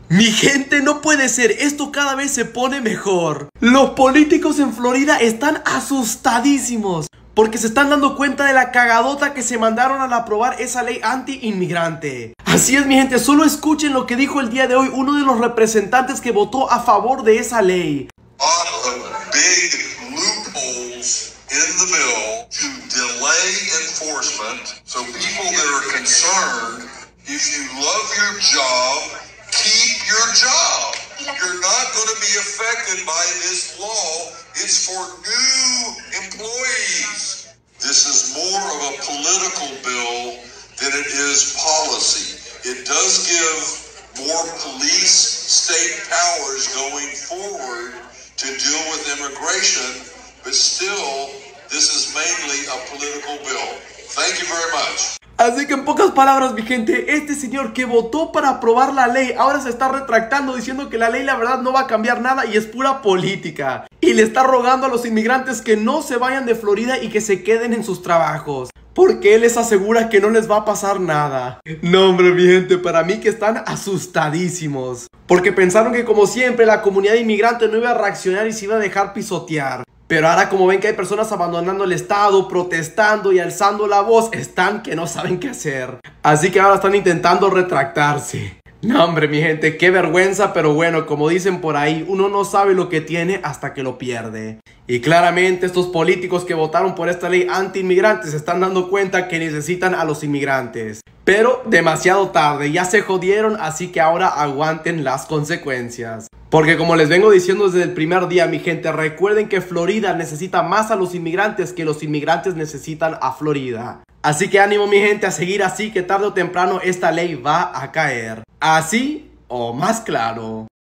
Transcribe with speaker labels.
Speaker 1: Mi gente, no puede ser, esto cada vez se pone mejor. Los políticos en Florida están asustadísimos porque se están dando cuenta de la cagadota que se mandaron al aprobar esa ley anti-inmigrante. Así es, mi gente, solo escuchen lo que dijo el día de hoy uno de los representantes que votó a favor de esa ley.
Speaker 2: Big loopholes in the bill to delay enforcement, so people that are concerned, if you love your job, keep your job. You're not going to be affected by this law. It's for new employees. This is more of a political bill than it is policy. It does give more police state powers going forward to deal with immigration, but still, this is mainly a political bill. Thank you very much.
Speaker 1: Así que en pocas palabras, mi gente, este señor que votó para aprobar la ley ahora se está retractando diciendo que la ley la verdad no va a cambiar nada y es pura política. Y le está rogando a los inmigrantes que no se vayan de Florida y que se queden en sus trabajos, porque él les asegura que no les va a pasar nada. No, hombre, mi gente, para mí que están asustadísimos, porque pensaron que como siempre la comunidad inmigrante no iba a reaccionar y se iba a dejar pisotear. Pero ahora como ven que hay personas abandonando el estado, protestando y alzando la voz, están que no saben qué hacer. Así que ahora están intentando retractarse. No, hombre, mi gente, qué vergüenza, pero bueno, como dicen por ahí, uno no sabe lo que tiene hasta que lo pierde. Y claramente estos políticos que votaron por esta ley anti-inmigrantes se están dando cuenta que necesitan a los inmigrantes. Pero demasiado tarde, ya se jodieron, así que ahora aguanten las consecuencias. Porque como les vengo diciendo desde el primer día, mi gente, recuerden que Florida necesita más a los inmigrantes que los inmigrantes necesitan a Florida. Así que ánimo, mi gente, a seguir así, que tarde o temprano esta ley va a caer. Así o más claro.